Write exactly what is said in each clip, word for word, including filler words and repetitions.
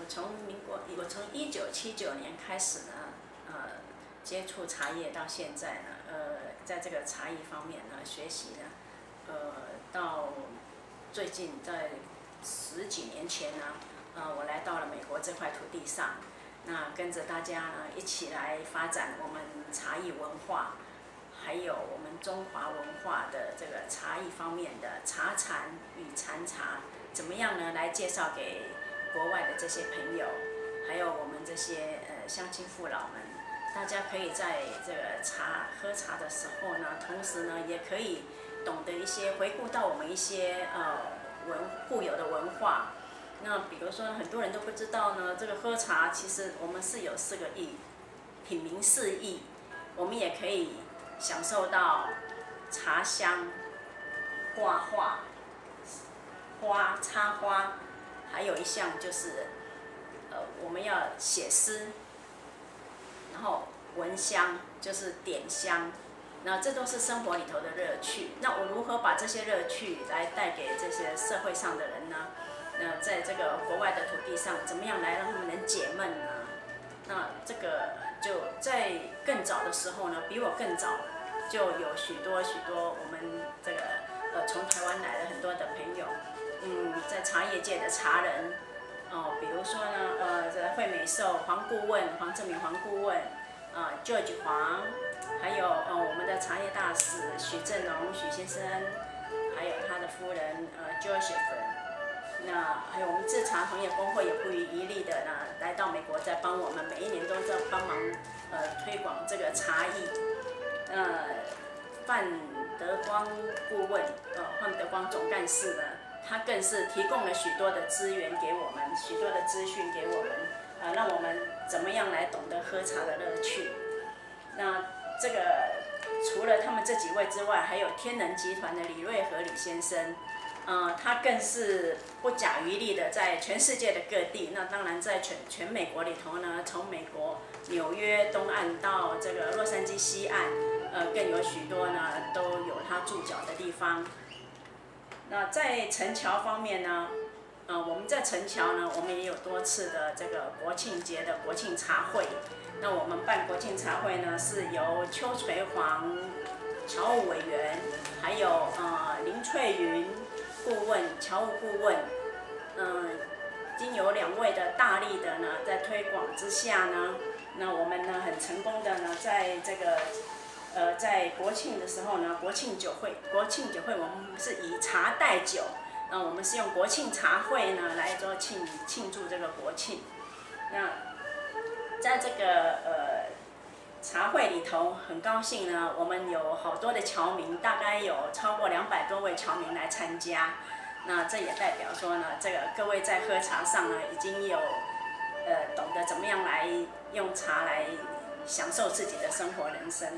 我从民国，我从一九七九年开始呢，呃，接触茶叶到现在呢，呃，在这个茶艺方面呢学习呢，呃，到最近在十几年前呢，呃，我来到了美国这块土地上，那跟着大家呢一起来发展我们茶艺文化，还有我们中华文化的这个茶艺方面的茶禅与禅茶，怎么样呢？来介绍给国外的这些朋友，还有我们这些呃乡亲父老们，大家可以在这个茶喝茶的时候呢，同时呢也可以懂得一些回顾到我们一些呃文固有的文化。那比如说很多人都不知道呢，这个喝茶其实我们是有四个意，品茗四艺，我们也可以享受到茶香、挂画、花插花。还有一项就是，呃，我们要写诗，然后闻香就是点香，那这都是生活里头的乐趣。那我如何把这些乐趣来带给这些社会上的人呢？那在这个国外的土地上，怎么样来让他们能解闷呢？那这个就在更早的时候呢，比我更早，就有许多许多我们这个呃从台湾来了很多的朋友。嗯，在茶叶界的茶人，哦，比如说呢，呃，这惠美寿黄顾问、黄正明黄顾问，啊、呃、，George 黄，还有呃我们的茶叶大使许正荣许先生，还有他的夫人呃 Joseph， 那还有我们制茶同业工会也不遗余力的呢，来到美国在帮我们，每一年都在帮忙呃推广这个茶艺，呃，范德光顾问，呃，范德光总干事呢。他更是提供了许多的资源给我们，许多的资讯给我们，啊，让我们怎么样来懂得喝茶的乐趣。那这个除了他们这几位之外，还有天能集团的李瑞和李先生，呃，他更是不假余力的在全世界的各地，那当然在全全美国里头呢，从美国纽约东岸到这个洛杉矶西岸，呃，更有许多呢都有他驻脚的地方。那在陈桥方面呢，呃，我们在陈桥呢，我们也有多次的这个国庆节的国庆茶会。那我们办国庆茶会呢，是由邱垂煌侨务委员，还有呃林翠云顾问、侨务顾问，嗯、呃，经由两位的大力的呢，在推广之下呢，那我们呢很成功的呢，在这个。呃，在国庆的时候呢，国庆酒会，国庆酒会我们是以茶代酒，那我们是用国庆茶会呢来做庆庆祝这个国庆。那在这个呃茶会里头，很高兴呢，我们有好多的侨民，大概有超过两百多位侨民来参加。那这也代表说呢，这个各位在喝茶上呢，已经有呃懂得怎么样来用茶来享受自己的生活人生。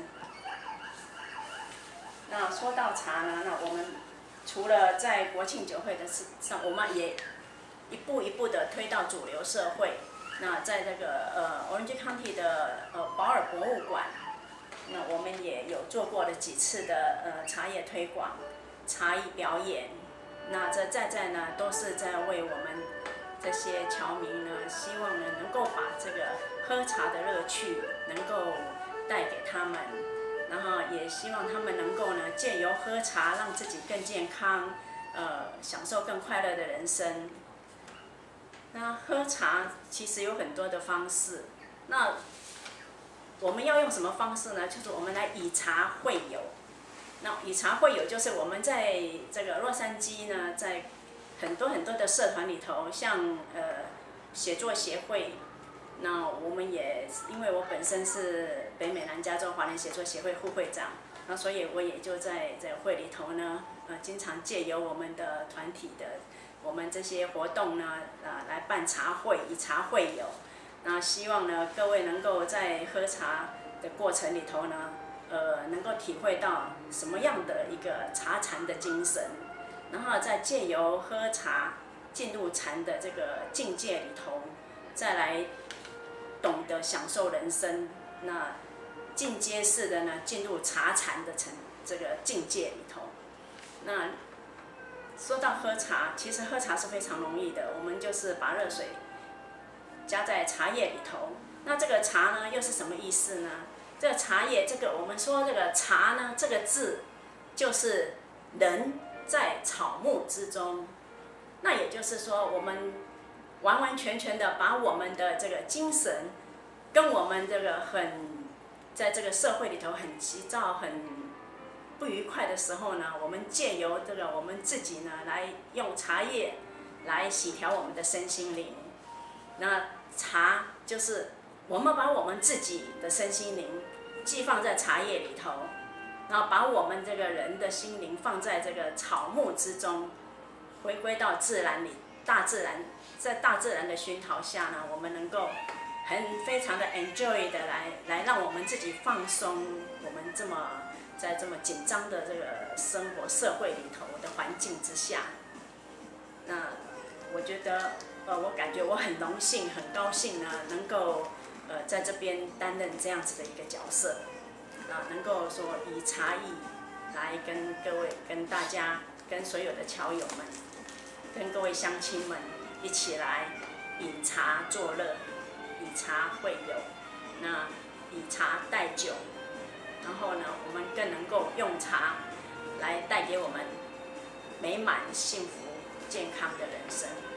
那说到茶呢，那我们除了在国庆酒会的事上，我们也一步一步的推到主流社会。那在这个呃 Orange County 的呃保尔博物馆，那我们也有做过了几次的呃茶叶推广、茶艺表演。那这在在呢都是在为我们这些侨民呢，希望呢能够把这个喝茶的乐趣能够带给他们。然后也希望他们能够呢，借由喝茶让自己更健康，呃，享受更快乐的人生。那喝茶其实有很多的方式，那我们要用什么方式呢？就是我们来以茶会友。那以茶会友就是我们在这个洛杉矶呢，在很多很多的社团里头，像呃写作协会。那我们也因为我本身是北美南加州华人写作协会副会长，那所以我也就在这个会里头呢，呃，经常借由我们的团体的我们这些活动呢，啊、呃，来办茶会，以茶会友。那希望呢，各位能够在喝茶的过程里头呢，呃，能够体会到什么样的一个茶禅的精神，然后再借由喝茶进入禅的这个境界里头，再来。懂得享受人生，那进阶式的呢，进入茶禅的层这个境界里头。那说到喝茶，其实喝茶是非常容易的，我们就是把热水加在茶叶里头。那这个茶呢，又是什么意思呢？这个茶叶，这个我们说这个茶呢，这个字就是人在草木之中。那也就是说，我们完完全全的把我们的这个精神，跟我们这个很在这个社会里头很急躁、很不愉快的时候呢，我们借由这个我们自己呢，来用茶叶来洗调我们的身心灵。那茶就是我们把我们自己的身心灵寄放在茶叶里头，然后把我们这个人的心灵放在这个草木之中，回归到自然里，大自然，在大自然的熏陶下呢，我们能够很非常的 enjoy 的来来让我们自己放松。我们这么在这么紧张的这个生活社会里头的环境之下，那我觉得，呃，我感觉我很荣幸、很高兴呢，能够呃在这边担任这样子的一个角色，啊，能够说以茶艺来跟各位、跟大家、跟所有的侨友们、跟各位乡亲们一起来饮茶作乐，以茶会友，那以茶代酒。然后呢，我们更能够用茶来带给我们美满、幸福、健康的人生。